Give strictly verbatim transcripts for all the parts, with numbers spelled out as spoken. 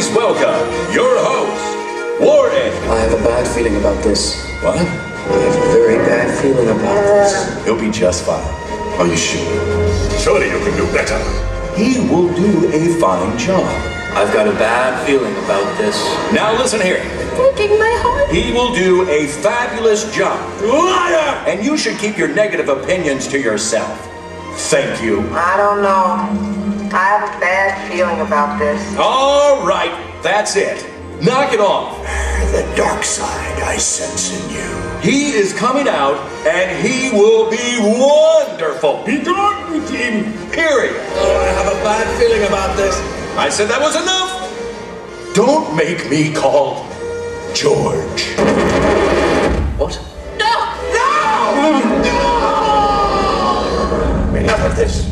Please welcome your host, Warren. I have a bad feeling about this. What? I have a very bad feeling about this. He'll be just fine. Are you sure? Surely you can do better. He will do a fine job. I've got a bad feeling about this. Now listen here. Breaking my heart. He will do a fabulous job. Liar! And you should keep your negative opinions to yourself. Thank you. I don't know. I have a bad feeling about this. All right, that's it. Knock it off. The dark side I sense in you. He is coming out, and he will be wonderful. Be gone with him. Period. Oh, I have a bad feeling about this. I said that was enough. Don't make me call George. What? No! No! Enough of this.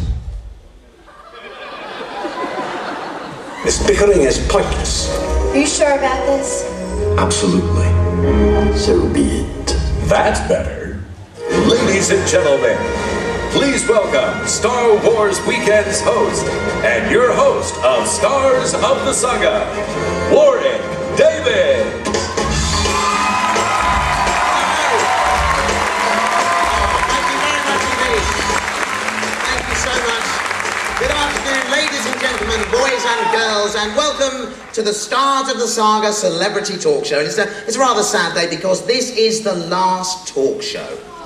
This bickering is pointless. Are you sure about this? Absolutely. So be it. That's better. Ladies and gentlemen, please welcome Star Wars Weekend's host and your host of Stars of the Saga, Warren David. Thank you very much indeed. Thank you so much. Good afternoon, ladies and gentlemen, boys and girls, and welcome to the Stars of the Saga Celebrity Talk Show. And it's a, it's a rather sad day because this is the last talk show.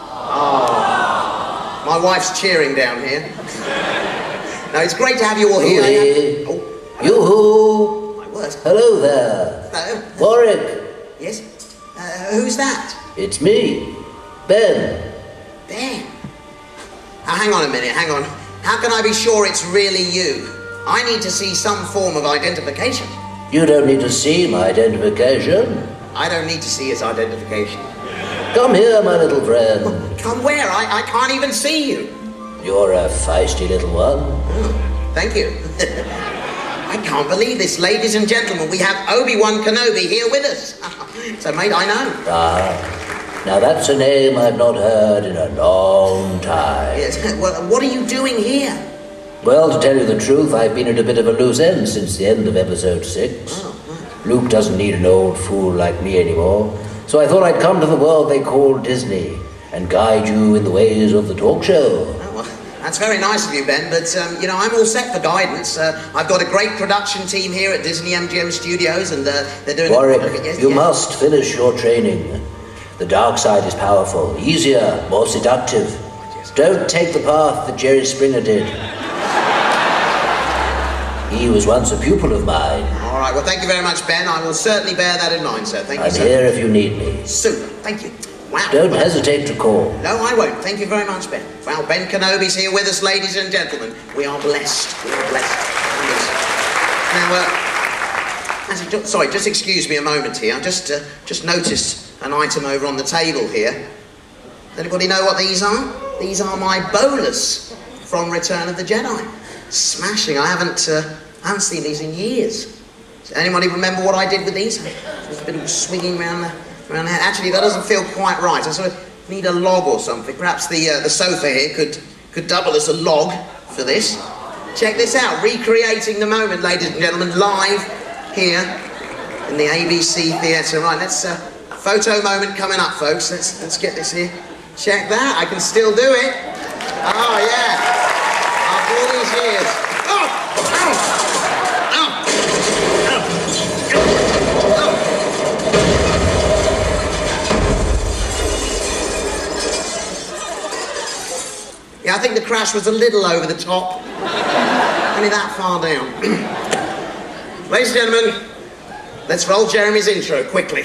Oh. My wife's cheering down here. Now, it's great to have you all here. Hey. Oh, Yoo-hoo! my word. Hello there. Hello. Warwick, Yes? Uh, who's that? it's me, Ben. Ben. Now, hang on a minute, hang on. How can I be sure it's really you? I need to see some form of identification. You don't need to see my identification. I don't need to see his identification. Come here, my little friend. Come where? I, I can't even see you. You're a feisty little one. Oh, thank you. I can't believe this, ladies and gentlemen. We have Obi-Wan Kenobi here with us. So, mate, I know. Ah, now that's a name I've not heard in a long time. Yes. Well, what are you doing here? Well, to tell you the truth, I've been at a bit of a loose end since the end of episode six. Oh, right. Luke doesn't need an old fool like me anymore. So I thought I'd come to the world they call Disney and guide you in the ways of the talk show. Oh, well, that's very nice of you, Ben, but, um, you know, I'm all set for guidance. Uh, I've got a great production team here at Disney M G M Studios, and uh, they're doing... Warwick, yes, you yes. must finish your training. The dark side is powerful, easier, more seductive. Don't take the path that Jerry Springer did. He was once a pupil of mine. All right, well, thank you very much, Ben. I will certainly bear that in mind, sir. Thank you, I'm sir. here if you need me. Super, thank you. Wow. Don't hesitate to call. No, I won't. Thank you very much, Ben. Well, Ben Kenobi's here with us, ladies and gentlemen. We are blessed. We are blessed. Yes. Now, uh, as a, sorry, just excuse me a moment here. I just, uh, just noticed an item over on the table here. Does anybody know what these are? These are my bolas from Return of the Jedi. Smashing. I haven't, uh, I haven't seen these in years. Does anybody remember what I did with these? Just a bit of swinging around the, around the head. Actually, that doesn't feel quite right. I sort of need a log or something. Perhaps the uh, the sofa here could could double as a log for this. Check this out. Recreating the moment, ladies and gentlemen, live here in the A B C Theatre. Right, let's uh, photo moment coming up, folks. Let's let's get this here. Check that. I can still do it. Oh yeah. After all these years. Oh! Oh! Yeah, I think the crash was a little over the top. Only that far down. Ladies and gentlemen, let's roll Jeremy's intro quickly.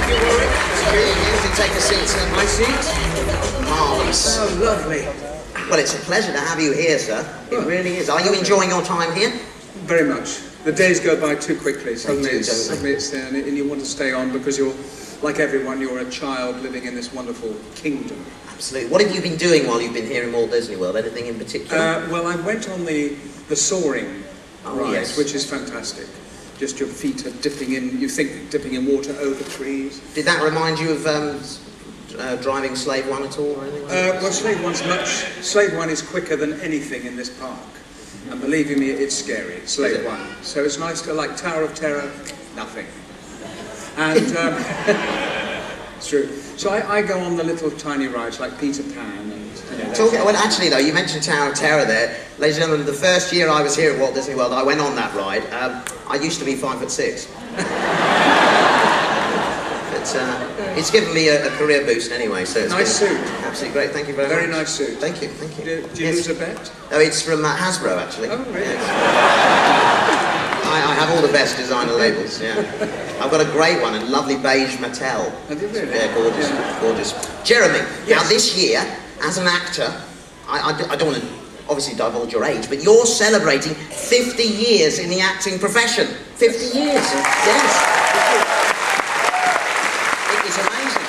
Thank you, Warwick. You can take a seat, sir. My seat? Marvellous. Oh, lovely. Well, it's a pleasure to have you here, sir. It Oh, really is. Are you lovely. enjoying your time here? Very much. The days go by too quickly. Suddenly, do, it's, don't they? suddenly it's there, and, and you want to stay on because you're, like everyone, you're a child living in this wonderful kingdom. Absolutely. What have you been doing while you've been here in Walt Disney World? Anything in particular? Uh, well, I went on the, the soaring Oh, ride, yes. which is fantastic. Just your feet are dipping in, you think dipping in water over trees. Did that remind you of um, uh, driving Slave One at all or anything? Uh, well, Slave One's much, Slave One is quicker than anything in this park. And believe you me, it's scary, Slave it? One. So it's nice to, like Tower of Terror, nothing. And, um, it's true. So I, I go on the little tiny rides like Peter Pan and, you know, Talk, well, actually, though, you mentioned Tower of Terror there. Ladies and gentlemen, the first year I was here at Walt Disney World, I went on that ride. Um, I used to be five foot six. But uh, it's given me a, a career boost anyway, so it's Nice been suit. absolutely great. Thank you very, Very much. nice suit. Thank you, thank you. Did, did you Yes. lose a bet? Oh, it's from uh, Hasbro, actually. Oh, really? Yes. I, I have all the best designer labels, yeah. I've got a great one, a lovely beige Mattel. Have you really? Yeah, gorgeous, Yeah. gorgeous. Jeremy, now Yes. this year, as an actor, I, I, I don't want to obviously divulge your age, but you're celebrating fifty years in the acting profession. fifty years, yes. It is amazing.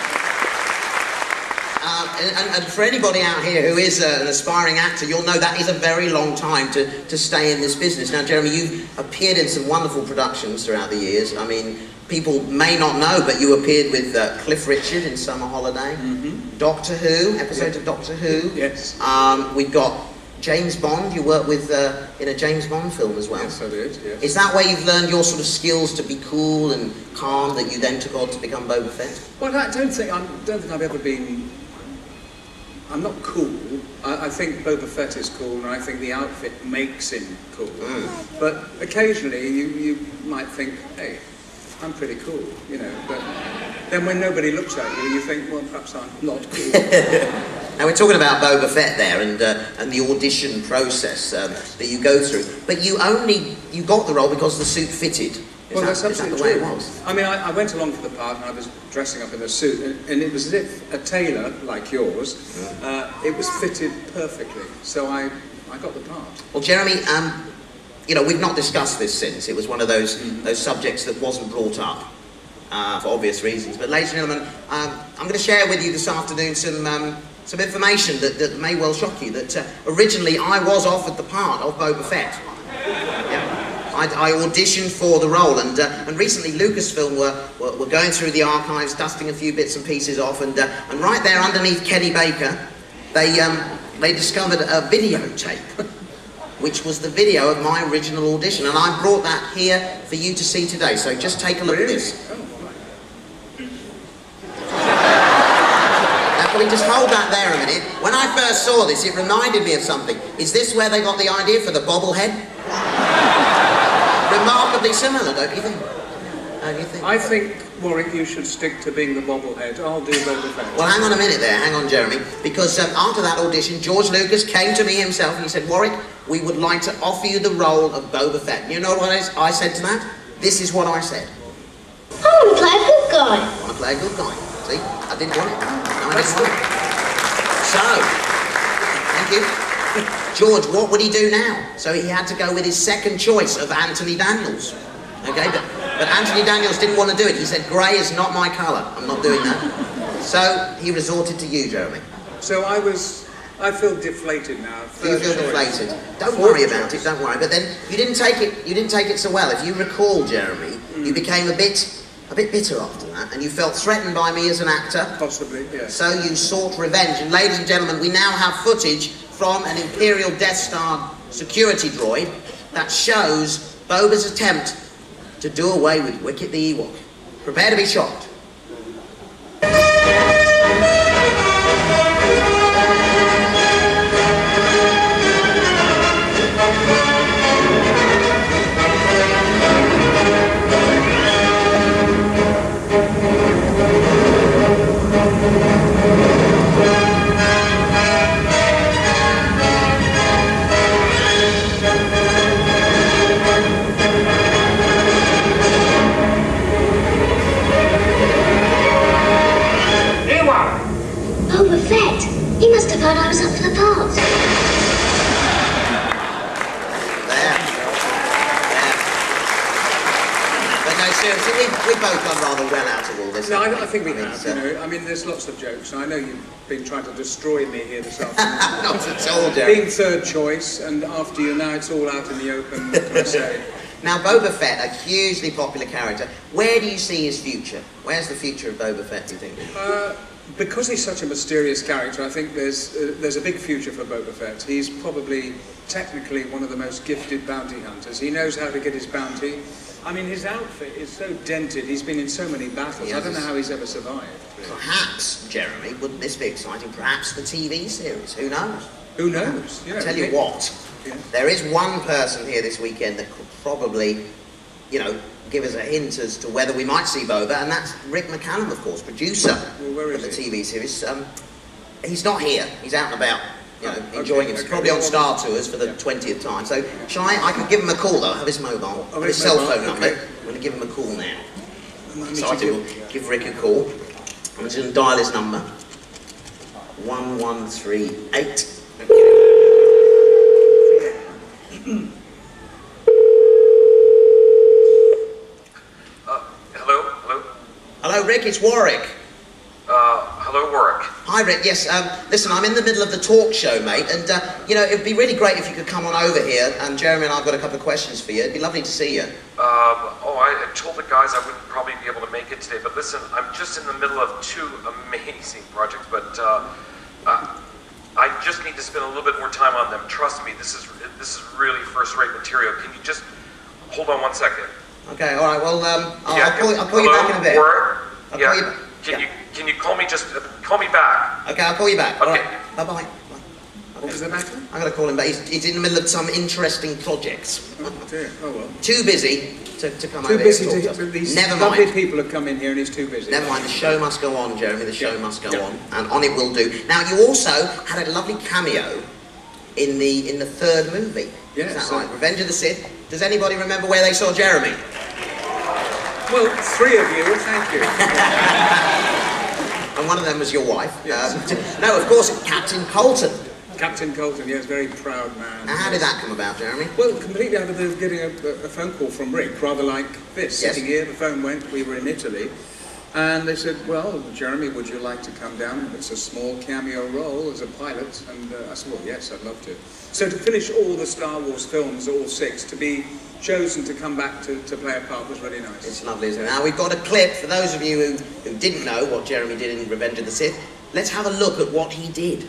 Uh, and, and, and for anybody out here who is uh, an aspiring actor, you'll know that is a very long time to, to stay in this business. Now, Jeremy, you've appeared in some wonderful productions throughout the years. I mean, people may not know, but you appeared with uh, Cliff Richard in Summer Holiday, mm-hmm. Doctor Who, episodes Yeah. of Doctor Who. Yes. Um, we've got James Bond. You worked with uh, in a James Bond film as well. Yes, I did, yes. Is that where you've learned your sort of skills to be cool and calm that you then took on to become Boba Fett? Well, I don't think, I don't think I've ever been... I'm not cool. I, I think Boba Fett is cool, and I think the outfit makes him cool. Mm. But occasionally, you, you might think, hey, I'm pretty cool, you know. But then when nobody looks at you, you think, well, perhaps I'm not cool. Now we're talking about Boba Fett there, and uh, and the audition process um, that you go through. But you only you got the role because the suit fitted. Is Well, that, that's is that absolutely the way true. it was? I mean, I, I went along for the part, and I was dressing up in a suit, and, and it was as if a tailor like yours, uh, it was fitted perfectly. So I, I got the part. Well, Jeremy, um, you know, we've not discussed this since. It was one of those those subjects that wasn't brought up uh, for obvious reasons. But, ladies and gentlemen, um, I'm going to share with you this afternoon some um, some information that, that may well shock you. That uh, originally I was offered the part of Boba Fett. Yeah. I, I auditioned for the role, and uh, and recently Lucasfilm were, were were going through the archives, dusting a few bits and pieces off, and uh, and right there underneath Kenny Baker, they um they discovered a videotape, which was the video of my original audition, and I brought that here for you to see today. So just take a look Really? at this. Oh, right. Now, can we just hold that there a minute? When I first saw this, it reminded me of something. Is this where they got the idea for the bobblehead? Remarkably similar, don't you think? Don't you think? I think, Warwick, you should stick to being the bobblehead. I'll do Boba Fett. Well, hang on a minute there, hang on, Jeremy, because um, after that audition, George Lucas came to me himself and he said, Warwick, we would like to offer you the role of Boba Fett. You know what I, I said to that? This is what I said. I want to play a good guy. I want to play a good guy. See, I didn't want it. No, I didn't want it. So, thank you. George, what would he do now? So he had to go with his second choice of Anthony Daniels. Okay, but, but Anthony Daniels didn't want to do it. He said, grey is not my colour. I'm not doing that. So he resorted to you, Jeremy. So I was, I feel deflated now. You Third feel choice. deflated. Don't Fourth worry about choice. it, don't worry. But then you didn't take it you didn't take it so well. If you recall, Jeremy, you became a bit a bit bitter after that, and you felt threatened by me as an actor. Possibly, yes. So you sought revenge. And ladies and gentlemen, we now have footage from an Imperial Death Star security droid that shows Boba's attempt to do away with Wicket the Ewok. Prepare to be shocked. thought I was up for the part. There. There. But no, seriously, we, we've both done rather well out of all this. No, I, I think we I mean, have, so- you know. I mean, there's lots of jokes. I know you've been trying to destroy me here this afternoon. Not at all, Jeremy. Being third choice, and after you, now it's all out in the open, what can I say? Now, Boba Fett, a hugely popular character. Where do you see his future? Where's the future of Boba Fett, do you think? Uh, because he's such a mysterious character, I think there's uh, there's a big future for Boba Fett. He's probably, technically, one of the most gifted bounty hunters. He knows how to get his bounty. I mean, his outfit is so dented. He's been in so many battles. Yes. I don't know how he's ever survived. Perhaps, Jeremy, wouldn't this be exciting? Perhaps the T V series. Who knows? Who knows? I tell you maybe- what, Yeah. there is one person here this weekend that could probably, you know, give us a hint as to whether we might see Boba, and that's Rick McCallum, of course, producer Well, where of is the he? T V series. Um, he's not here. He's out and about, you know, Oh, okay, enjoying himself. okay, Probably on well, Star Tours for the yeah. twentieth time. So, shall I? I could give him a call, though. I have his mobile. Oh, I have his his cell mobile, phone number. okay. I'm going to give him a call now. Remind me So I to will do- give Rick a call. I'm just going to dial his number. one one three eight. Hello? Hello? Hello, Rick. It's Warwick. Uh, hello, Warwick. Hi, Rick. Yes, um, listen, I'm in the middle of the talk show, mate, and, uh, you know, it'd be really great if you could come on over here, and Jeremy and I've got a couple of questions for you. It'd be lovely to see you. Um, oh, I had told the guys I wouldn't probably be able to make it today, but listen, I'm just in the middle of two amazing projects, but, uh, uh, I just need to spend a little bit more time on them. Trust me, this is, this is really first-rate material. Can you just hold on one second? Okay, all right, well, um, I'll, Yeah, I'll, call, you- I'll call you hello, back in a bit. Warwick? I'll Yeah. call you back. Can Yeah. you, can you call me just, uh, call me back? Okay, I'll call you back. All Okay. right, bye-bye. Bye. What was the matter? I'm going to call him back. He's, he's in the middle of some interesting projects. Oh, dear. Oh, well. Too busy to, to come Too over busy here to... and talk to us. These Never lovely mind. people have come in here and he's too busy. Never mind, the show must go on, Jeremy, the show Yeah. must go Yeah. on, and on it will do. Now, you also had a lovely cameo in the in the third movie. Yes, Is that right? uh, Revenge of the Sith. Does anybody remember where they saw Jeremy? Well, three of you, well, thank you. And one of them was your wife. Yes. Um, no, of course, Captain Colton. Captain Colton, yes, very proud man. Now, how did that come about, Jeremy? Well, completely out of the getting a, a phone call from Rick, rather like this. Yes. Sitting here, the phone went, we were in Italy, and they said, well, Jeremy, would you like to come down? It's a small cameo role as a pilot, and uh, I said, well, yes, I'd love to. So to finish all the Star Wars films, all six, to be chosen to come back to, to play a part was really nice. It's lovely, isn't it? Now, we've got a clip, for those of you who, who didn't know what Jeremy did in Revenge of the Sith. Let's have a look at what he did.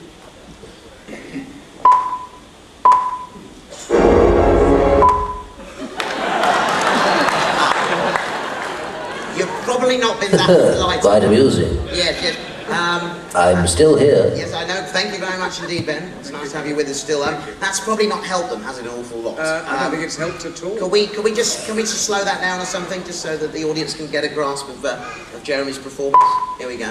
You've probably not been that polite. Quite amusing. Yes, yes. Um, I'm still here. yes, I know. Thank you very much indeed, Ben. It's nice to have you with us still. Um, that's probably not helped them, has it, an awful lot? Uh, I don't Um, think it's helped at all. Can we, can we just, can we just slow that down or something, just so that the audience can get a grasp of, uh, of Jeremy's performance? Here we go.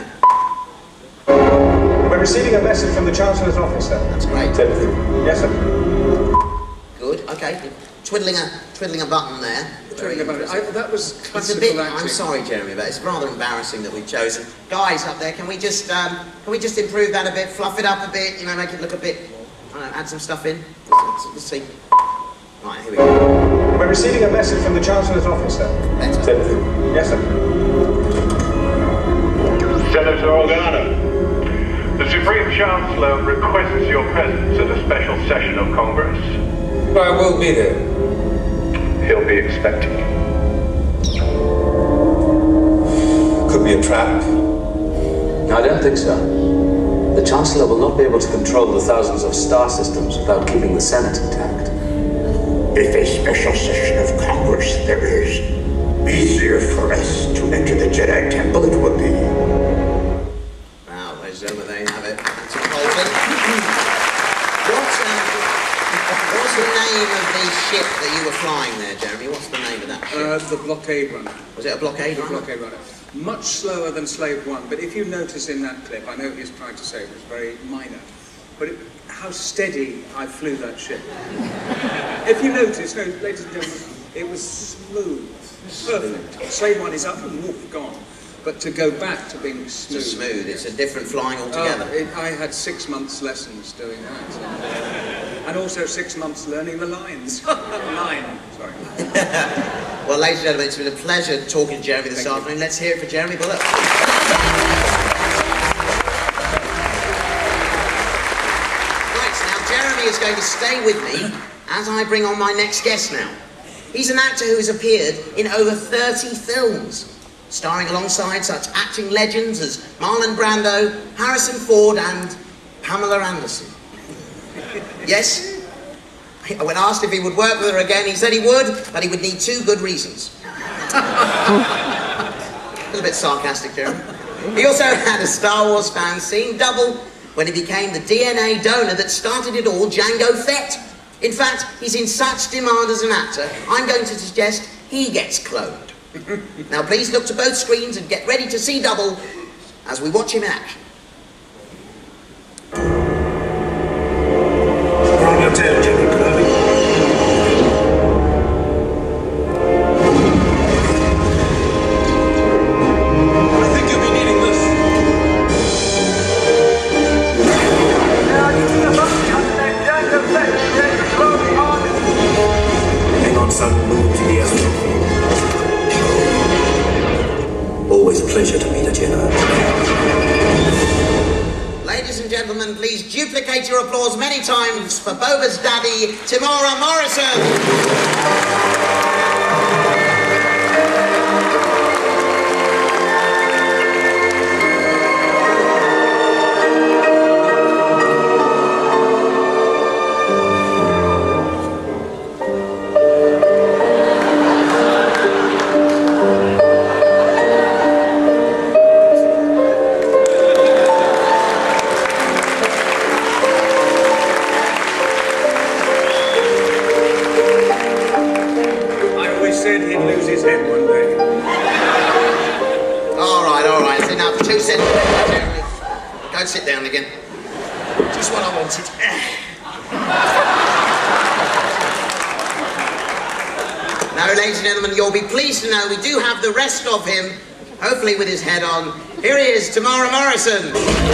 We're receiving a message from the Chancellor's office, sir. That's great. Yes, sir. Good. Okay. Twiddling a, twiddling a button there. Very About it. I, impressive. that was It's a classical bit. acting. I'm sorry, Jeremy, but it's rather embarrassing that we've chosen guys up there. Can we just, um, can we just improve that a bit, fluff it up a bit, you know, make it look a bit, I don't know, add some stuff in. Let's, let's see. Right, here we go. We're receiving a message from the Chancellor's office, sir. Better. Yes, sir. Senator Organa, the Supreme Chancellor requests your presence at a special session of Congress. I will be there. He'll be expecting you. Could be a trap. No, I don't think so. The Chancellor will not be able to control the thousands of star systems without keeping the Senate intact. If a special session of Congress there is, easier for us to enter the Jedi Temple it would be. Wow, ladies and gentlemen, there you have it. That's a Colton. What's, um, what's the name of the ship that you were flying there, Jeremy? What's the name of that ship? Uh, the blockade runner. Was it a blockade The runner? blockade runner. Much slower than Slave One, but if you notice in that clip, I know he's trying to say it was very minor, but it, how steady I flew that ship. If you notice, no, ladies and gentlemen, it was smooth, perfect. Slave One is up and whoop, gone. But to go back to being smooth. It's smooth. It's a different flying altogether. Oh, it, I had six months lessons doing that. And also six months learning the lines. Line, sorry. Well, ladies and gentlemen, it's been a pleasure talking to Jeremy this Thank afternoon. you. Let's hear it for Jeremy Bulloch. Right, now Jeremy is going to stay with me as I bring on my next guest now. He's an actor who has appeared in over thirty films, starring alongside such acting legends as Marlon Brando, Harrison Ford and Pamela Anderson. Yes? When asked if he would work with her again, he said he would, but he would need two good reasons. A little bit sarcastic, Jeremy. He also had a Star Wars fan scene double when he became the D N A donor that started it all, Jango Fett. In fact, he's in such demand as an actor, I'm going to suggest he gets cloned. Now please look to both screens and get ready to see double as we watch him in action. We're on your tail, General Kenobi. I think you'll be needing this. Hang on, son. Move to the astrofield. Always a pleasure to meet a Jedi. Ladies and gentlemen, please duplicate your applause many times for Boba's daddy, Tamora Morrison. Sit down again. Just what I wanted. Now, ladies and gentlemen, you'll be pleased to know we do have the rest of him, hopefully with his head on. Here he is, Tamora Morrison.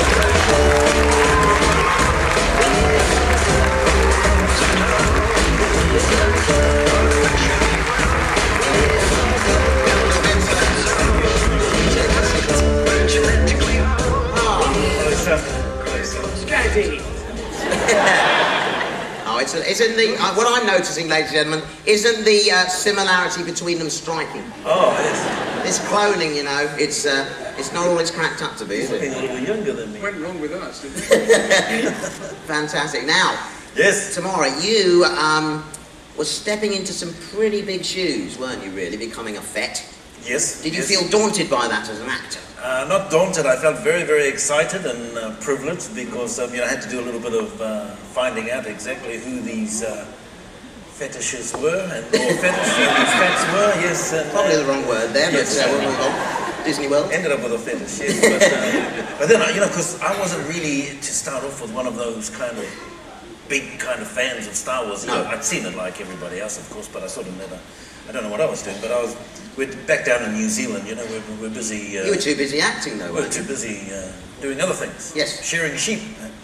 Oh, it's, a, it's in the, uh, what I'm noticing, ladies and gentlemen, isn't the uh, similarity between them striking. Oh, yes. This cloning, you know, it's uh, it's not all it's cracked up to be, is it? He's a little younger than me. Went wrong with us, didn't it? Fantastic. Now, yes, Tamora, you um, were stepping into some pretty big shoes, weren't you, really, becoming a Fett? Yes. Did you yes. feel daunted by that as an actor? Uh, not daunted. I felt very, very excited and uh, privileged because um, you know, I had to do a little bit of uh, finding out exactly who these uh, fetishes were and or fetish, who these fets were. Yes, and, probably uh, the wrong word there, yes, but uh, we'll move on. Disney World. Ended up with a fetish. Yes, but, uh, but then you know, because I wasn't really to start off with one of those kind of big kind of fans of Star Wars. No. I'd seen it like everybody else, of course, but I sort of never. I don't know what I was doing, but I was. We're back down in New Zealand, you know, we're, we're busy... Uh, you were too busy acting, though, We're weren't too you? busy uh, doing other things. Yes. Shearing sheep.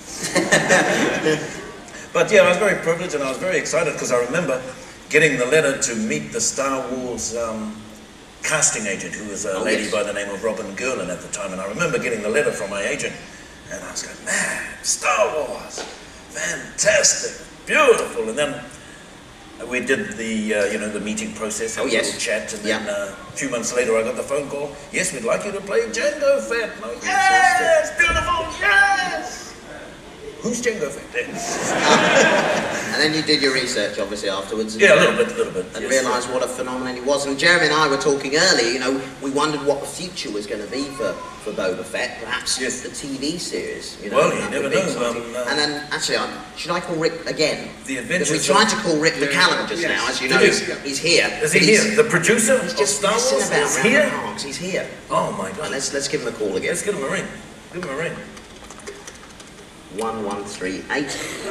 But yeah, I was very privileged and I was very excited because I remember getting the letter to meet the Star Wars um, casting agent, who was a oh, lady yes. by the name of Robin Gerlin at the time, and I remember getting the letter from my agent, and I was going, man, Star Wars, fantastic, beautiful, and then we did the, uh, you know, the meeting process, had oh, a yes. little chat, and yeah. then uh, a few months later I got the phone call, yes, we'd like you to play Jango Fett. And I went, yes, beautiful, yes! Who's Jango Fett? And then you did your research, obviously, afterwards. And, yeah, a little bit, a little bit. And yes, realised what a phenomenon he was. And Jeremy and I were talking earlier, you know, we wondered what the future was going to be for, for Boba Fett, perhaps yes. the T V series. You know, well, you never know. Um, uh, and then, actually, I, should I call Rick again? The Adventures. Because we tried to call Rick Yeah, McCallum just yes. now, as you know, Did he's, you? he's here. Is he He's- here? The producer He's of just Star Wars messing about is round here? the parks. He's here. Oh my God! Right, let's, let's give him a call again. Let's give him a ring. Give him a ring. one one three eight.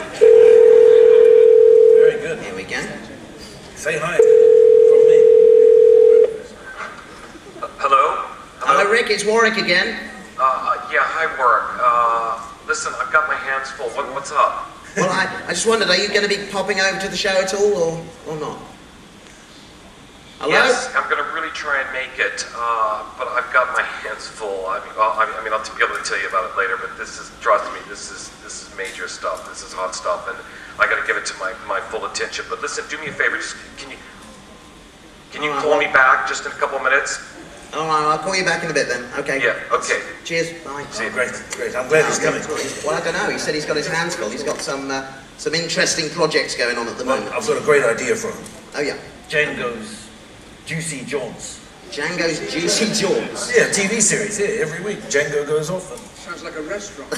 Very good. Here we go. Say hi from me. Uh, hello? Hello, Hello, Rick. It's Warwick again. Uh, yeah, hi, Warwick. Uh, listen, I've got my hands full. What, what's up? Well, I, I just wondered, are you going to be popping over to the show at all, or, or not? Hello? Yes, I'm going to really try and make it, uh, but I've got my hands full. I mean, well, I mean, I mean, I'll be able to tell you about it later, but this is, trust me, this is this is major stuff. This is hot stuff, and I got to give it to my, my full attention. But listen, do me a favor. Just can you can you All right, call well- me back just in a couple of minutes? All right, I'll call you back in a bit then. Okay. Yeah. Okay. Cheers. Bye. Oh, great, great. I'm glad he's coming. Well, I don't know. He said he's got his hands full. He's got some uh, some interesting projects going on at the moment. I've got a great idea for him. Oh yeah. Django's Juicy Jaunts. Django's Juicy Jaunts. Yeah, T V series. Yeah, every week Django goes off. And... Sounds like a restaurant.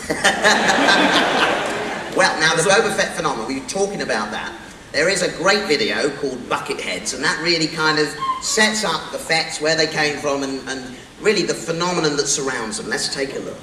Well, now the Boba Fett phenomenon. We were talking about that. There is a great video called Bucketheads, and that really kind of sets up the Fetts, where they came from, and, and really the phenomenon that surrounds them. Let's take a look.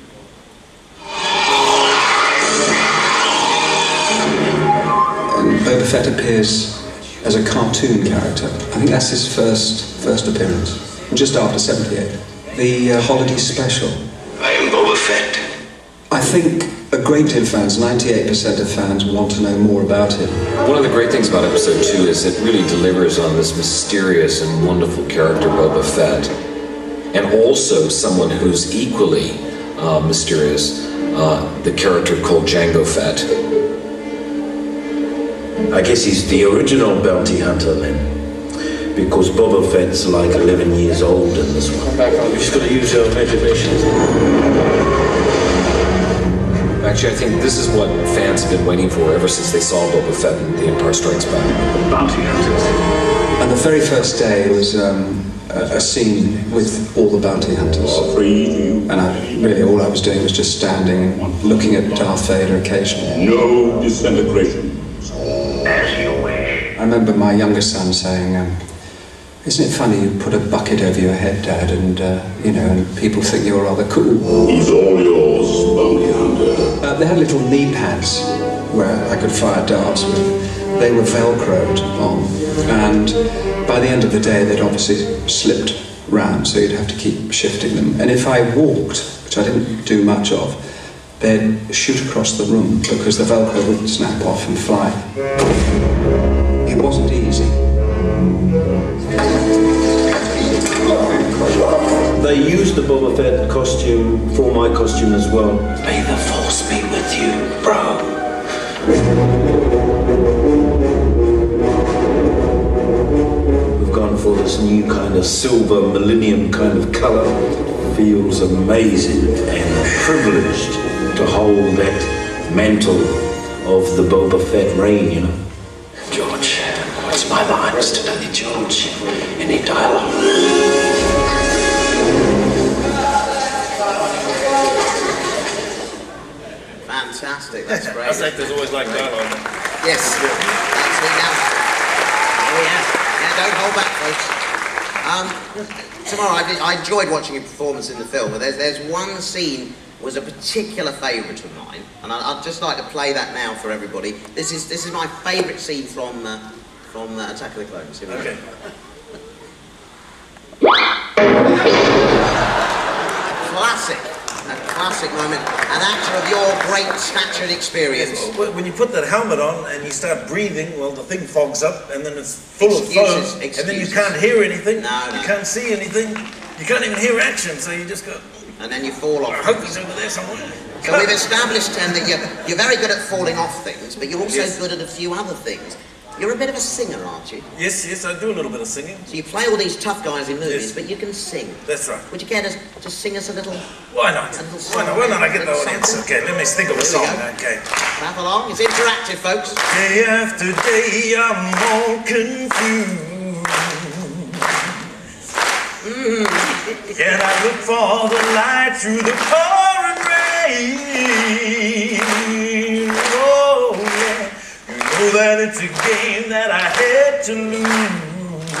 And Boba Fett appears as a cartoon character. I think that's his first first appearance, just after seventy-eight. The uh, holiday special. I am Boba Fett. I think a great deal of fans, ninety-eight percent of fans, want to know more about him. One of the great things about episode two is it really delivers on this mysterious and wonderful character, Boba Fett, and also someone who's equally uh, mysterious, uh, the character called Jango Fett. I guess he's the original bounty hunter then, because Boba Fett's like eleven years old in this one. We've just got to use our imaginations. Actually, I think this is what fans have been waiting for ever since they saw Boba Fett in The Empire Strikes Back. Bounty hunters. And the very first day was um, a, a scene with all the bounty hunters. And I, really all I was doing was just standing and looking at Darth Vader occasionally. No disintegration. As you wish. I remember my younger son saying, um, isn't it funny you put a bucket over your head, Dad, and, uh, you know, and people think you're rather cool. He's all yours, bounty hunter. Uh, they had little knee pads where I could fire darts with. They were Velcroed on, and by the end of the day they'd obviously slipped round, so you'd have to keep shifting them. And if I walked, which I didn't do much of, they'd shoot across the room because the Velcro would snap off and fly. It wasn't easy. They used the Boba Fett costume for my costume as well. May the Force be with you, bro. We've gone for this new kind of silver millennium kind of color. Feels amazing and privileged to hold that mantle of the Boba Fett reign, you know. George, what's my lines today, George? Any dialogue? Fantastic, that's great. Us actors always like dialogue. Yes, absolutely. Now, oh yeah, yeah, don't hold back, folks. Um, tomorrow, I, did, I enjoyed watching your performance in the film, but there's, there's one scene was a particular favourite of mine, and I, I'd just like to play that now for everybody. This is this is my favourite scene from uh, from uh, Attack of the Clones. Here we go. Okay. Classic. A classic moment. An actor of your great stature and experience. Well, when you put that helmet on and you start breathing, well, the thing fogs up and then it's full Excuses, of foam, excuses. and then you can't hear anything. No, no. You can't see anything. You can't even hear action, so you just go. And then you fall off. I hope he's over there somewhere. So we've established, Tim, that you're, you're very good at falling off things, but you're also Yes. good at a few other things. You're a bit of a singer, aren't you? Yes, yes, I do a little bit of singing. So you play all these tough guys in movies, Yes. but you can sing. That's right. Would you care to just sing us a little? Why not? A little Why song? not? Why not? I get the A little audience. something? Okay, let me think of a Here we song. go. Okay. Clap along. It's interactive, folks. Day after day, I'm more confused. Mm. Can I look for the light through the pouring rain? Oh, yeah. You know that it's a game that I had to lose.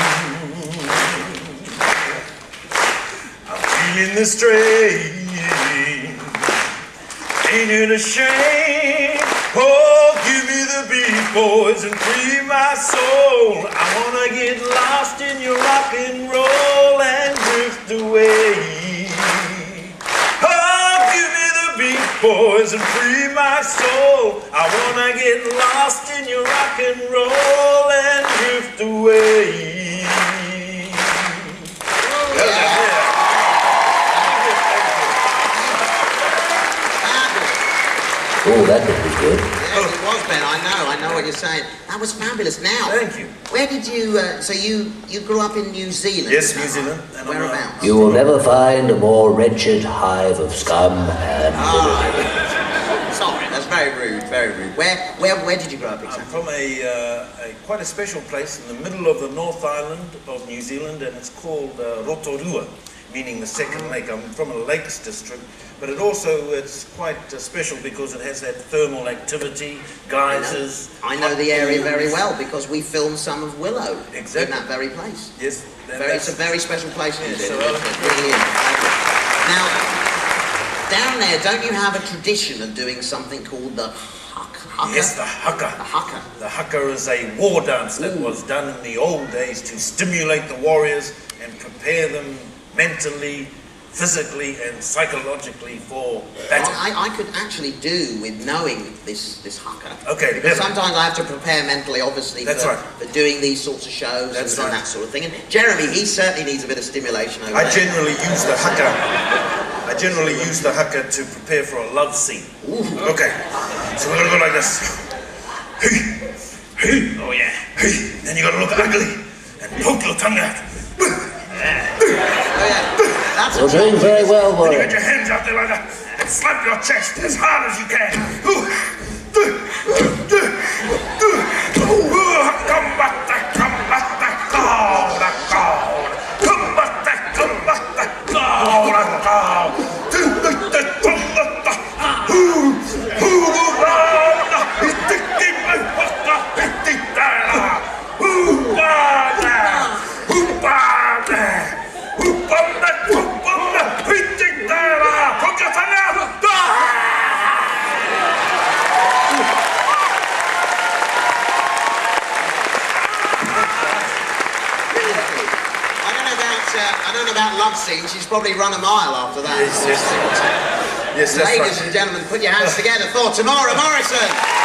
I'm feeling the strain. Ain't it a shame? Oh, give me the beat, boys, and free my soul. I wanna get lost in your rock and roll and drift away. boys, and free my soul. I wanna get lost in your rock and roll and drift away. Oh, that would be good. Yes, it was, Ben. I know. I know what you're saying. That was fabulous. Now, thank you. Where did you? Uh, so you you grew up in New Zealand? Yes, New Zealand. And whereabouts? You will never find a more wretched hive of scum and villainy. Oh, sorry, that's very rude. Very rude. Where where where did you grow up exactly? I'm from a, uh, a quite a special place in the middle of the North Island of New Zealand, and it's called uh, Rotorua, meaning the second lake. I'm from a lakes district. But it also, it's quite uh, special because it has that thermal activity, geysers. I know, I know the area very well because we filmed some of Willow exactly. in that very place. Yes. Very, it's a very special place, isn't yes, it? So it really is. Now, down there, don't you have a tradition of doing something called the haka? Yes, the haka. The haka. The haka is a war dance that Ooh. was done in the old days to stimulate the warriors and prepare them mentally, physically and psychologically for battle. I, I could actually do with knowing this this haka. Okay. Because yeah. sometimes I have to prepare mentally, obviously, That's for, right. for doing these sorts of shows That's and, right. and that sort of thing. And Jeremy, he certainly needs a bit of stimulation over I there. generally use the haka. I generally use the haka to prepare for a love scene. Ooh. Okay. So we're gonna go like this. Hey, hey. Oh yeah. Hey. Then you gotta look ugly and poke your tongue out. Oh yeah. That's You're doing very well, Warren. You get your hands out there like that and slap your chest as hard as you can. She's probably run a mile after that. Yes, yes. Yes, that's Ladies right. and gentlemen, put your hands together for Tamara Morrison.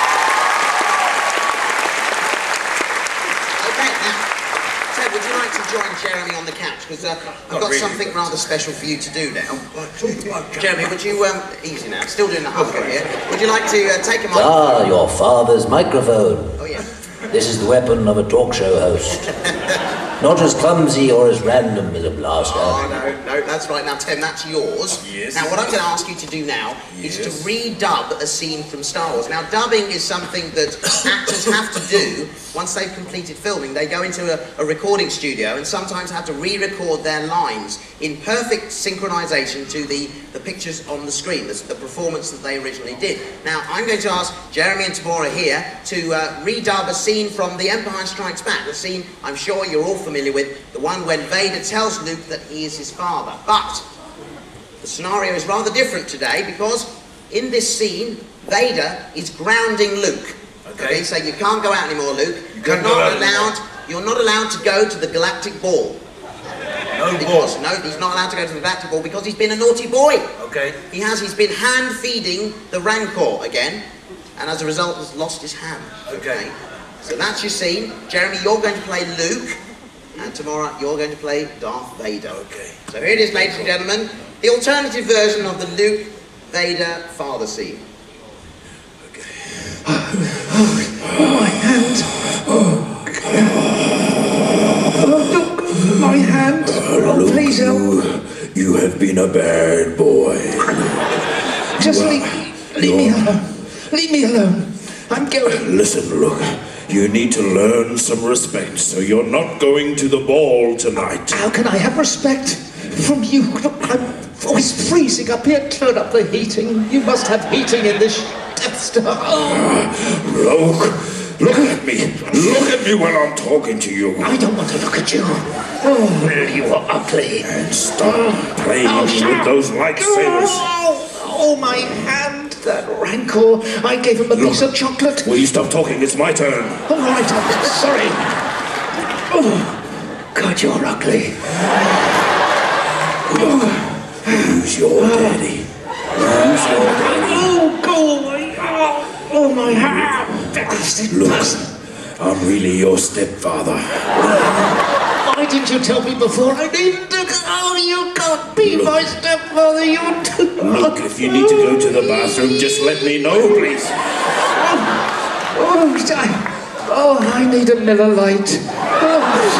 Okay, now, Ted, would you like to join Jeremy on the couch? Because uh, I've got really, something rather special for you to do now. Jeremy, would you, um, easy now, still doing the haka here. Would you like to uh, take a microphone? Ah, your father's microphone. Oh, yeah. This is the weapon of a talk show host. Not as clumsy or as random as a blaster. Oh, no, no, that's right. Now, Tim, that's yours. Yes. Now, what I'm going to ask you to do now yes. is to redub a scene from Star Wars. Now, dubbing is something that actors have to do once they've completed filming. They go into a, a recording studio and sometimes have to re-record their lines in perfect synchronization to the, the pictures on the screen, the, the performance that they originally did. Now, I'm going to ask Jeremy and Tamora here to uh, redub a scene from The Empire Strikes Back, the scene I'm sure you're all familiar with, the one when Vader tells Luke that he is his father. But the scenario is rather different today because in this scene, Vader is grounding Luke. Okay. Okay, so you can't go out anymore, Luke. You You're can't go not out allowed. anymore. You're not allowed to go to the Galactic Ball. No because, ball. No, he's not allowed to go to the Galactic Ball because he's been a naughty boy. Okay. He has. He's been hand feeding the Rancor again, and as a result, has lost his hand. Okay. So that's your scene. Jeremy, you're going to play Luke, and tomorrow you're going to play Darth Vader. Okay. So here it is, ladies and gentlemen, the alternative version of the Luke Vader father scene. Okay. Oh, my hand. Oh, look, my hand. Oh, please help. You have been a bad boy. Just leave, leave me alone. Leave me alone. I'm going. Listen, look. You need to learn some respect, so you're not going to the ball tonight. How can I have respect from you? Look, I'm always freezing up here. Turn up the heating. You must have heating in this Death Star. Oh. Look, look at me. Look at me when I'm talking to you. I don't want to look at you. Oh, you are ugly. And stop playing oh, with those lightsabers. Oh, oh, my hand. That Rancor. I gave him a Look, piece of chocolate. Will you stop talking? It's my turn. All right, I'm sorry. Oh, God, you're ugly. Look, who's your daddy? Who's your daddy? Look, I'm really your stepfather. Why didn't you tell me before I needed to go? Oh, you can't be my stepfather, you do. Look, if you need to go to the bathroom, just let me know, please. Oh, I, oh, I need a Miller Lite. Oh,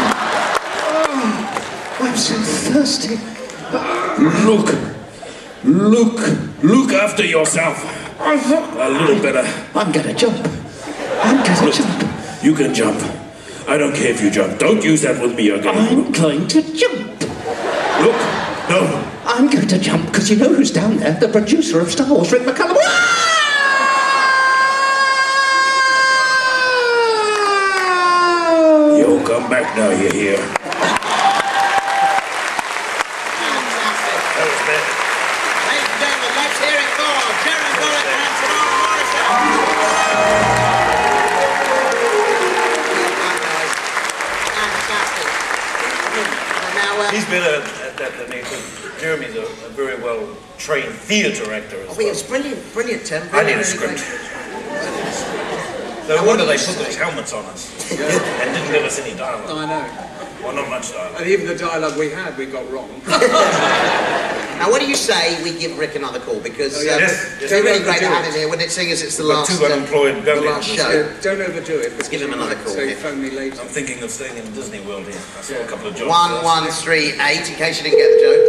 oh, I'm so thirsty. Look, look, look after yourself. A little better. I'm gonna jump. I'm gonna Look, jump. You can jump. I don't care if you jump. Don't use that with me again. I'm going to jump. Look, no. I'm going to jump because you know who's down there? The producer of Star Wars, Rick McCallum. You'll come back now, you hear? Ladies and gentlemen, let's hear it for Sharon Bullock and Simone Morrison. Fantastic. Now, uh, He's better at that than me, because Jeremy's a, a very well-trained theatre actor as oh, well. it's brilliant, brilliant, Tim. I Really, need a really script. great. No Now, wonder what they do you put say? those helmets on us and didn't give us any dialogue. I know. Well, not much dialogue. And even the dialogue we had, we got wrong. Now, what do you say we give Rick another call? Because Oh, yeah. um, Yes, it's yes. really Don't great to overdo have it. him here. When it seeing as it's the We've got last, two um, unemployed the Guardians last this show. year. Don't overdo it. Let's give him another call Say, here. phone me later. I'm thinking of staying in Disney World here. I saw a couple of jobs. One there. one three eight. In case you didn't get the joke.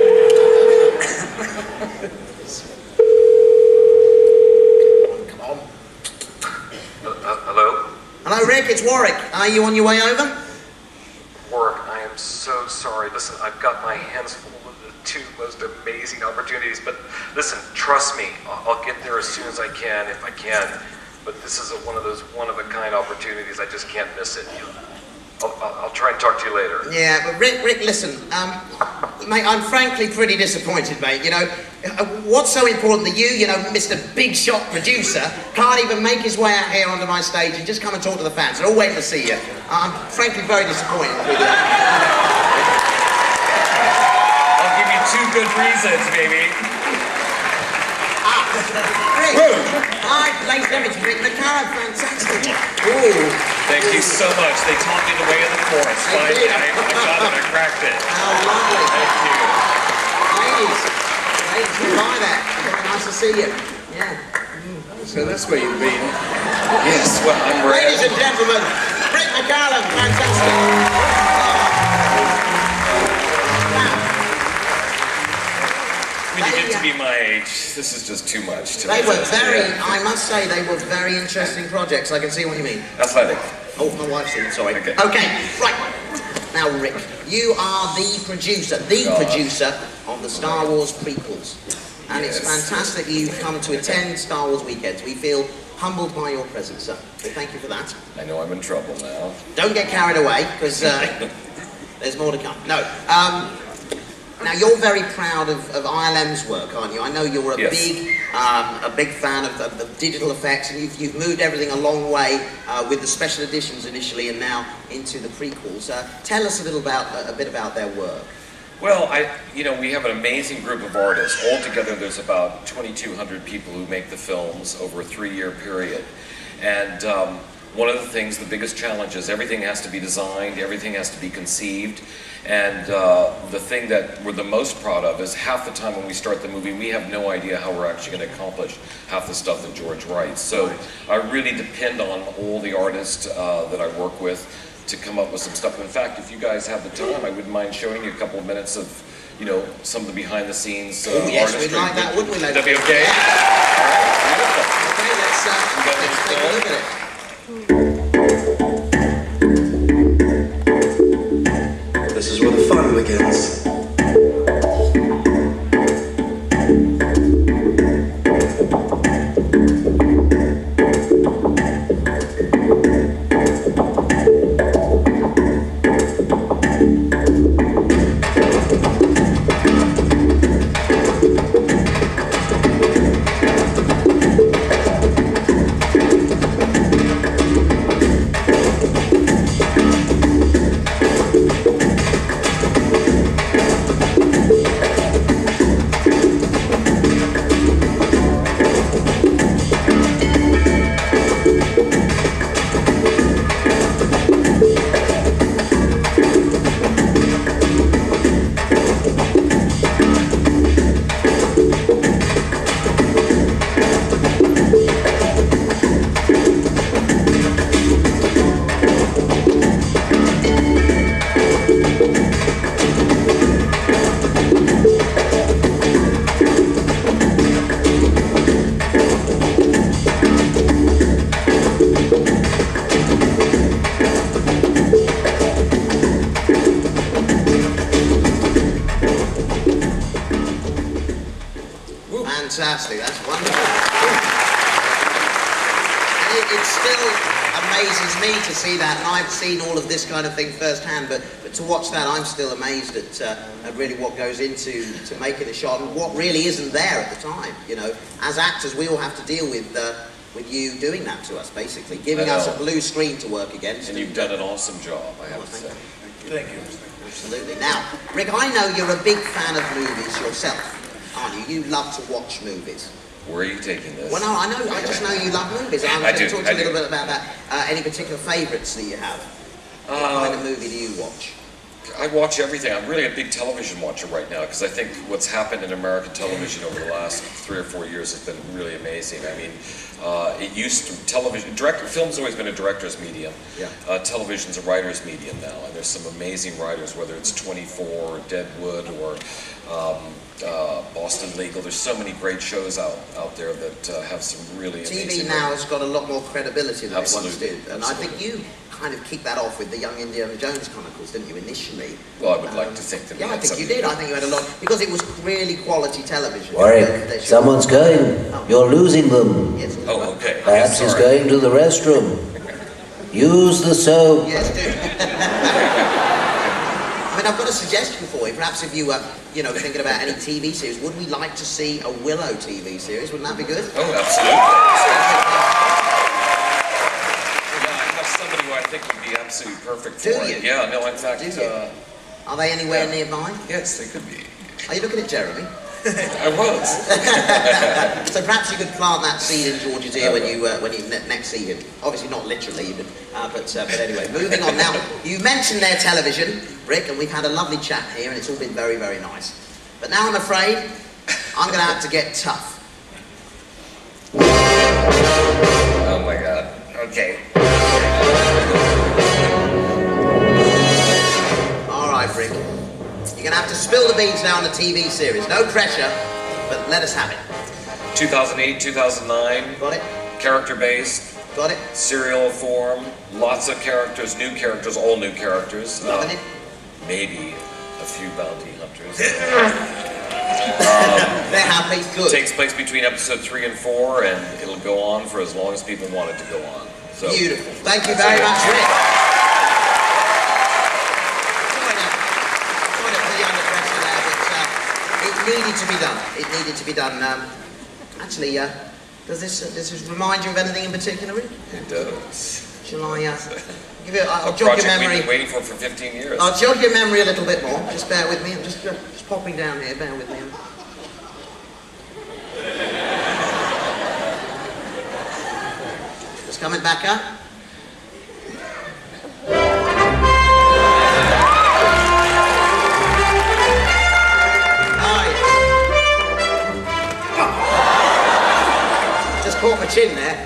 Come on. Uh, uh, hello? Hello, Rick. It's Warwick. Are you on your way over? Warwick, I am so sorry. Listen, I've got my hands full of the two most amazing opportunities, but listen, trust me, I'll, I'll get there as soon as I can, if I can. But this is a, one of those one-of-a-kind opportunities. I just can't miss it. I'll, I'll, I'll try and talk to you later. Yeah, but Rick, Rick, listen, um, mate, I'm frankly pretty disappointed, mate. You know, uh, what's so important that you, you know, Mister Big Shot producer, can't even make his way out here onto my stage and just come and talk to the fans. They're all waiting to see you. I'm frankly very disappointed with you. I'll give you two good reasons, baby. Rick, hi, ladies and gentlemen, it's Rick McCallum, fantastic. Ooh. Thank you so much. They taught me the way of the forest. Finally, I, I got it. I cracked it. How lovely. Thank you. Ladies, ladies, goodbye there. Nice to see you. Yeah. So that's where you've been. Yes, well, I'm ready. Ladies and gentlemen, Rick McCallum, fantastic. When you get to be my age, this is just too much to They me. were very, Yeah. I must say, they were very interesting projects. I can see what you mean. Athletic. Oh, my wife's in, sorry. Okay. Okay, right. Now, Rick, you are the producer, the God. producer of the Star Wars prequels. And it's Yes. fantastic you've come to attend Star Wars weekends. We feel humbled by your presence, sir. So thank you for that. I know I'm in trouble now. Don't get carried away, because uh, there's more to come. No. Um, now, you're very proud of, of I L M's work, aren't you? I know you're a Yes. big um, a big fan of, of the digital effects, and you've, you've moved everything a long way uh, with the special editions initially and now into the prequels. Uh, tell us a little about a bit about their work. Well, I, you know, we have an amazing group of artists. Altogether, there's about twenty-two hundred people who make the films over a three-year period. And um, one of the things, the biggest challenge is everything has to be designed, everything has to be conceived. And uh, the thing that we're the most proud of is half the time when we start the movie, we have no idea how we're actually going to accomplish half the stuff that George writes. So I really depend on all the artists uh, that I work with to come up with some stuff. In fact, if you guys have the time, I wouldn't mind showing you a couple of minutes of, you know, some of the behind the scenes uh, Oh, yes, artistry. we'd like that, wouldn't we, Would ladies? that be okay? Okay, let's, uh, let's take a look at it. This is where the fun begins. Fantastic, that's wonderful. And it, it still amazes me to see that, and I've seen all of this kind of thing firsthand, but, but to watch that, I'm still amazed at, uh, at really what goes into to making a shot and what really isn't there at the time. You know, as actors, we all have to deal with uh, with you doing that to us, basically, giving us a blue screen to work against. And you've done an awesome job, I have to say. Thank you. Absolutely. Now, Rick, I know you're a big fan of movies yourself, aren't you? You love to watch movies. Where are you taking this? Well, no, I know. I just know you love movies. I was I going to do, talk to you I a little do. bit about that. Uh, any particular favourites that you have? What Uh, kind of movie do you watch? I watch everything. I'm really a big television watcher right now because I think what's happened in American television over the last three or four years has been really amazing. I mean, uh, it used to, television, director, film's always been a director's medium. Yeah. Uh, television's a writer's medium now, and there's some amazing writers, whether it's twenty-four or Deadwood or um, uh, Boston Legal. There's so many great shows out, out there that uh, have some really T V amazing now writers. has got a lot more credibility than Absolutely, it once did, and I think you kind of kicked that off with the Young Indiana Jones Chronicles, didn't you, initially? Well, I would um, like to think that we Yeah, I had think you something did. I think you had a lot, because it was really quality television. Warwick, someone's going. You're losing them. Yes. Oh, okay. Perhaps Yes, he's sorry. going to the restroom. Use the soap. Yes, do. I mean, I've got a suggestion for you. Perhaps if you were, you know, thinking about any T V series, would we like to see a Willow T V series? Wouldn't that be good? Oh, absolutely. Somebody who I think would be absolutely perfect for Do it. you? Yeah, no, in fact, Do you? uh, Are they anywhere nearby? yes, they could be. Are you looking at Jeremy? I was. So perhaps you could plant that seed in George's ear when you uh, when you ne next see him. Obviously not literally, but uh, but, uh, but anyway. Moving on now. You mentioned their television, Rick, and we've had a lovely chat here, and it's all been very very nice. But now I'm afraid I'm going to have to get tough. Oh my God. Okay. All right, Rick. You're going to have to spill the beans now on the T V series. No pressure, but let us have it. two thousand eight, two thousand nine. Got it. Character-based. Got it. Serial form. Lots of characters, new characters, all new characters. Loving Uh, it. maybe a few bounty hunters. They're happy. Good. Takes place between episode three and four, and it'll go on for as long as people want it to go on. So, Beautiful. Thank you that's very it. much, Rick. Sorry now. Sorry to put you under pressure there, but uh, it needed to be done. It needed to be done. Um, actually, uh, does this uh, does this remind you of anything in particular, Rick? It does. Shall I uh, give you? I'll A jog your project we've memory. been waiting for for fifteen years. I'll jog your memory a little bit more. Just bear with me. I'm just uh, just popping down here. Bear with me. Just coming back up. Just caught my chin there.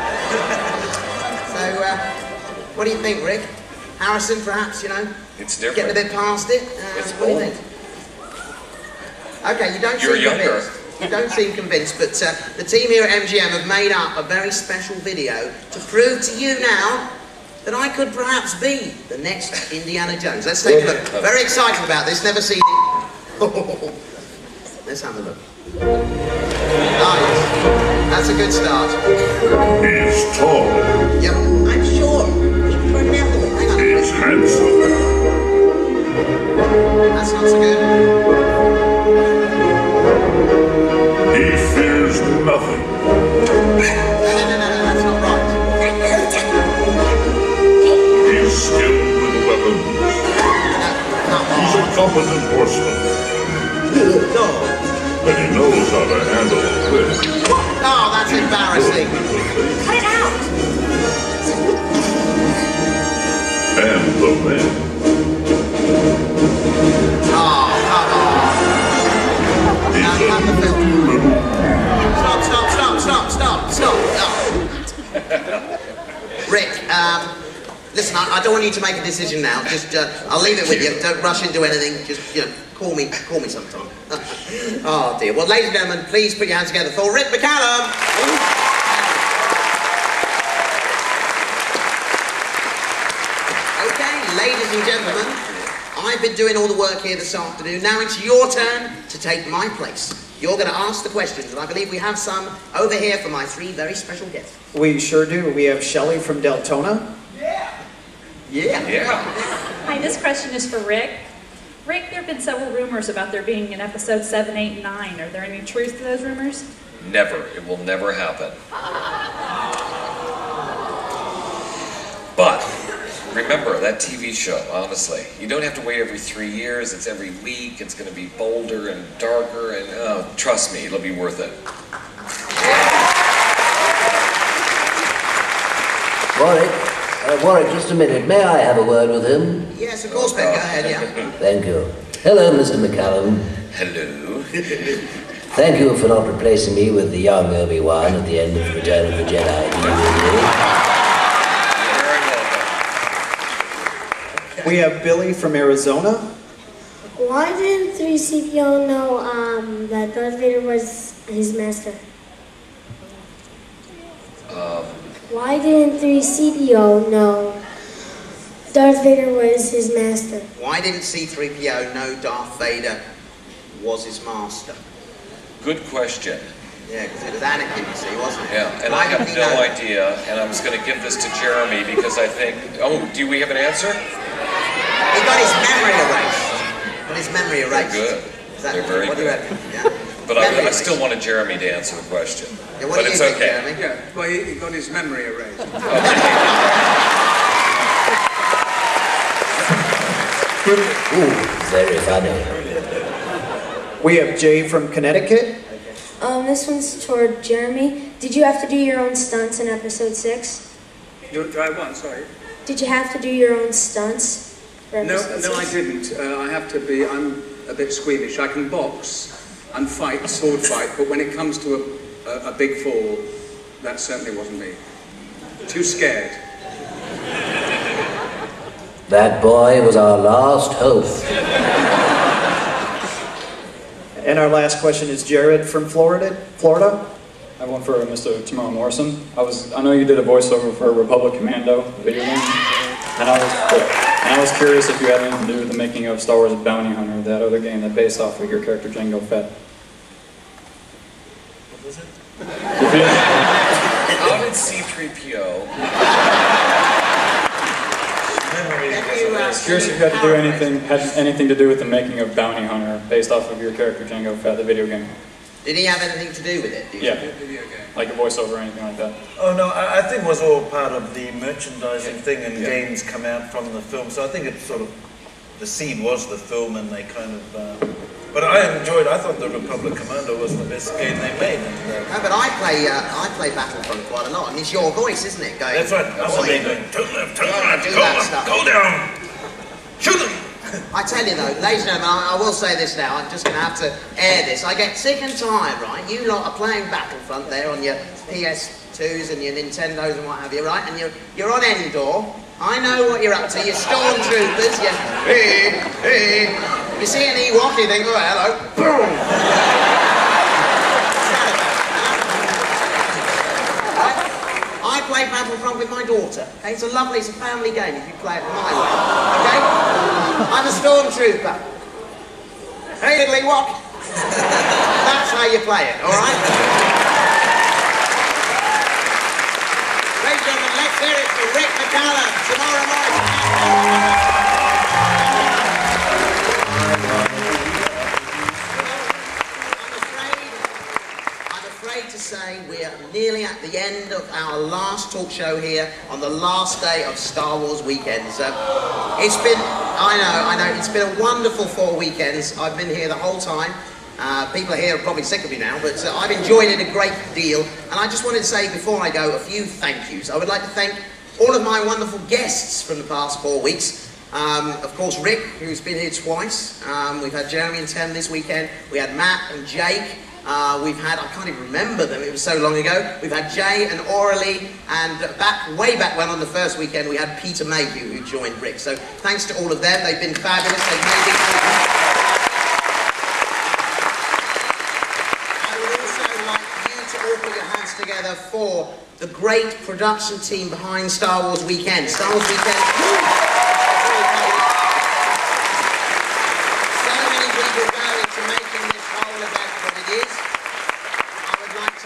So, uh, what do you think, Rick? Harrison, perhaps, you know? It's different. Getting a bit past it? Uh, It's what do you old. think? Okay, you don't You're seem younger. convinced. You don't seem convinced, but uh, the team here at M G M have made up a very special video to prove to you now that I could perhaps be the next Indiana Jones. Let's take a look. Very excited about this, never seen it. Let's have a look. Nice. That's a good start. He's tall. Yep, I'm sure. For an apple. Hang on. He's handsome. That's not so good. He fears nothing. No, no, no, no, that's not right. He's skilled with weapons. He's a competent horseman. And he knows how to handle a whip. Oh, that's embarrassing. Cut it out. And the men. Oh, come on. Now, cut the film. Stop, stop, stop, stop, stop, stop. Oh. Rick, um, listen, I, I don't want you to make a decision now. Just, uh, I'll leave it with you. Don't rush into anything. Just, you know, call me, call me sometime. Oh dear. Well, ladies and gentlemen, please put your hands together for Rick McCallum. Okay, ladies and gentlemen, I've been doing all the work here this afternoon. Now it's your turn to take my place. You're going to ask the questions, and I believe we have some over here for my three very special guests. We sure do. We have Shelley from Deltona. Yeah. Yeah. Hi, this question is for Rick. Rick, there have been several rumors about there being an episode seven, eight, and nine. Are there any truth to those rumors? Never. It will never happen. But remember, that T V show, honestly, you don't have to wait every three years. It's every week. It's going to be bolder and darker, and oh, trust me, it'll be worth it. Warwick, uh, Warwick, just a minute. May I have a word with him? Yes, of course, Ben. Go ahead, yeah. Thank you. Hello, Mister McCallum. Hello. Thank you for not replacing me with the young Obi-Wan at the end of Return of the Jedi. Do you really? We have Billy from Arizona. Why didn't three C P O know um, that Darth Vader was his master? Um, Why didn't three C P O know Darth Vader was his master? Why didn't C three P O know Darth Vader was his master? Good question. Yeah, because it was Anakin, you see, wasn't it? Yeah, and Why I have didn't he no know? idea, and I'm just going to give this to Jeremy because I think... Oh, do we have an answer? He got his memory erased. Got his memory erased. They're good. Is that, They're very what good. do you reckon? Yeah. But I, I still wanted Jeremy to answer the question. Yeah, what but do you it's think, okay. Jeremy? Yeah, well, he, he got his memory erased. Ooh, very funny. We have Jay from Connecticut. Um, this one's toward Jeremy. Did you have to do your own stunts in episode six? Do, do I what? Sorry. Did you have to do your own stunts for No, episode no, I six? didn't. Uh, I have to be. I'm a bit squeamish. I can box and fight, sword fight, but when it comes to a, a, a big fall, that certainly wasn't me. Too scared. That boy was our last hope. And our last question is Jared from Florida. Florida. I have one for Mister Tamara Morrison. I was, I know you did a voiceover for Republic Commando video game, and I was, and I was curious if you had anything to do with the making of Star Wars Bounty Hunter, that other game that based off of your character Jango Fett. What was it? How did C three P O... I was curious if you had to do anything, had anything to do with the making of Bounty Hunter based off of your character Jango Fett, the video game. Did he have anything to do with it? Do you Yeah, think? like a voiceover or anything like that. Oh no, I, I think it was all part of the merchandising thing, and yeah. games come out from the film. So I think it's sort of the seed was the film, and they kind of. Uh, but I enjoyed. I thought the Republic Commando was the best game they made. And, uh, No, but I play. Uh, I play Battlefront quite a lot, and it's your voice, isn't it? Going. That's right. That's what "Oi, they do. Turn left, turn go right, do go that left, stuff. go down, shoot them. I tell you though, ladies and gentlemen, I, I will say this now, I'm just going to have to air this. I get sick and tired, right? You lot are playing Battlefront there on your P S twos and your Nintendos and what have you, right? And you're, you're on Endor. I know what you're up to. You're stormtroopers. You're, hey, hey. You see an Ewok, you think, oh, hello. Boom. I play Battlefront with my daughter. Okay? It's a lovely, it's a family game if you play it my way. Okay? I'm a stormtrooper. Hey, little Ewok. That's how you play it, alright? Ladies and gentlemen, let's hear it for Rick McCallum tomorrow morning. To say we're nearly at the end of our last talk show here on the last day of Star Wars weekends. Uh, it's been, I know, I know, it's been a wonderful four weekends. I've been here the whole time. Uh, people here are probably sick of me now, but uh, I've enjoyed it a great deal. And I just wanted to say before I go a few thank yous. I would like to thank all of my wonderful guests from the past four weeks. Um, of course, Rick, who's been here twice. Um, we've had Jeremy and Tim this weekend. We had Matt and Jake. Uh, we've had, I can't even remember them, it was so long ago. We've had Jay and Aurelie, and back, way back when on the first weekend, we had Peter Mayhew, who joined Rick. So thanks to all of them, they've been fabulous. They've made it. I would also like you to all put your hands together for the great production team behind Star Wars Weekend. Star Wars Weekend. So many people go into making this whole event what it is.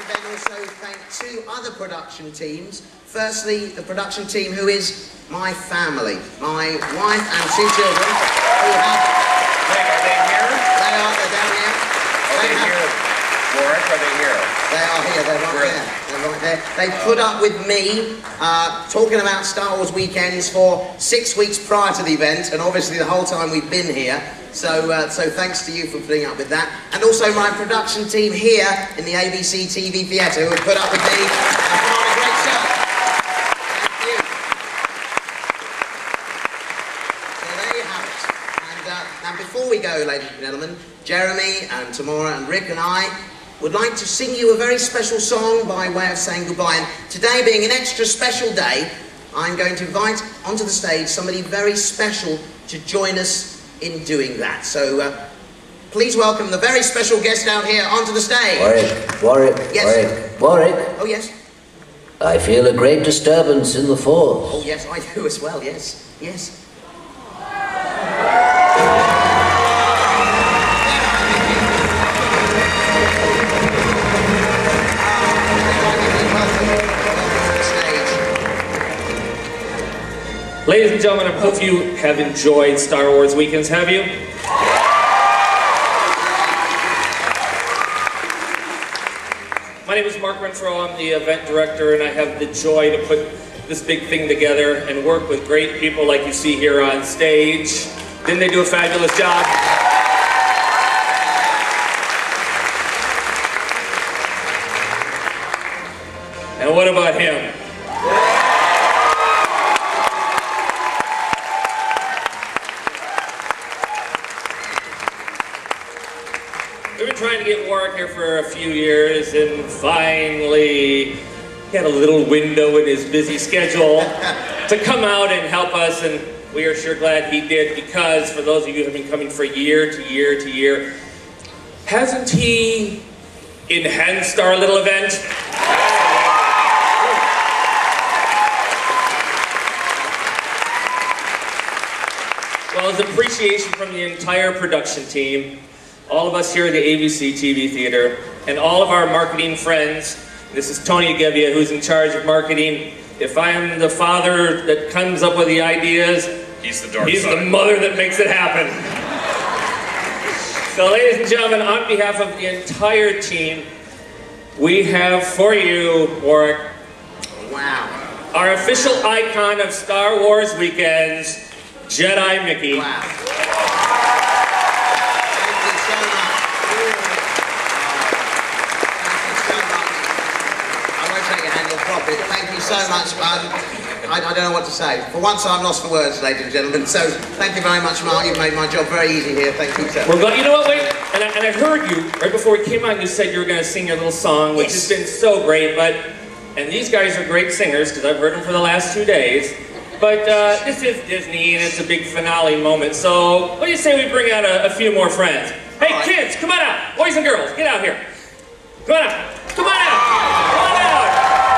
then also thank two other production teams. Firstly, the production team who is my family, my wife and two children who have... Wait, are they here? They are, they're down here. Are they they have, here? Warwick, are they here? They are here, they're right Where? there. They're right there. They put up with me uh, talking about Star Wars weekends for six weeks prior to the event, and obviously the whole time we've been here. So, uh, so thanks to you for putting up with that. And also my production team here in the A B C T V Theatre who have put up with me and put on a great show. Thank you. So there you have it. And, uh, and before we go, ladies and gentlemen, Jeremy and Tamora and Rick and I would like to sing you a very special song by way of saying goodbye. And today being an extra special day, I'm going to invite onto the stage somebody very special to join us in doing that. So uh, please welcome the very special guest out here onto the stage. Warwick, Warwick, Yes. Warwick, Warwick. Oh, yes. I feel a great disturbance in the force. Oh, yes, I do as well, yes, yes. Ladies and gentlemen, I hope you have enjoyed Star Wars Weekends, have you? My name is Mark Renfro, I'm the event director, and I have the joy to put this big thing together and work with great people like you see here on stage. Didn't they do a fabulous job? And what about him? We've been trying to get Warwick here for a few years, and finally he had a little window in his busy schedule to come out and help us, and we are sure glad he did, because for those of you who have been coming for year to year to year, hasn't he enhanced our little event? Well, as appreciation from the entire production team, all of us here at the A B C T V Theatre, and all of our marketing friends. This is Tony Agevia, who's in charge of marketing. If I am the father that comes up with the ideas, He's the dark he's side. the mother that makes it happen. So ladies and gentlemen, on behalf of the entire team, we have for you, Warwick, wow, our official icon of Star Wars Weekends, Jedi Mickey. Wow. Thank you so much. Um, I, I don't know what to say. For once, I'm lost for words, ladies and gentlemen. So, thank you very much, Mark. You've made my job very easy here. Thank you, sir. We're glad. You know what? Wait. And I, and I heard you right before we came on. You said you were going to sing your little song, which Yes. has been so great. But and these guys are great singers because I've heard them for the last two days. But uh, this is Disney, and it's a big finale moment. So, what do you say we bring out a, a few more friends? Hey, right. kids, come on out. Boys and girls, get out here. Come on out. Come on out. Come on out.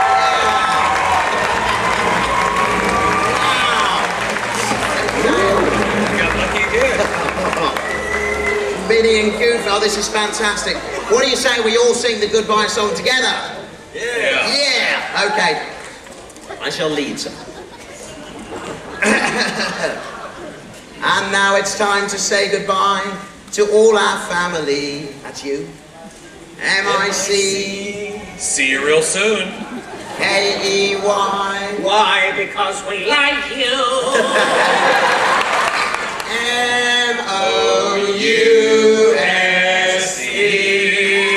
Minnie and Goof, oh, this is fantastic. What do you say we all sing the goodbye song together? Yeah. Yeah, okay. I shall lead, sir. And now it's time to say goodbye to all our family. That's you. M I C. See you real soon. K E Y. Why? Because we like you. M O U S E.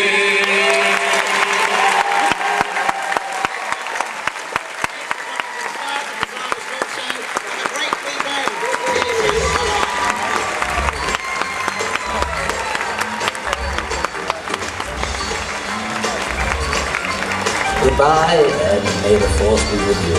Goodbye, and may the force be with you.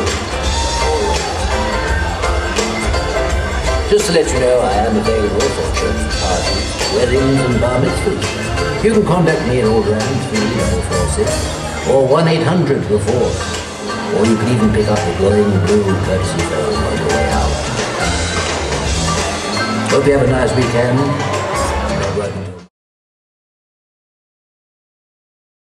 Just to let you know, I am available for church parties, weddings, and bar mitzvahs. You can contact me at Aldran three double four six or one eight hundred the force. Or you can even pick up the glowing blue courtesy phone on your way out. Hope you have a nice weekend.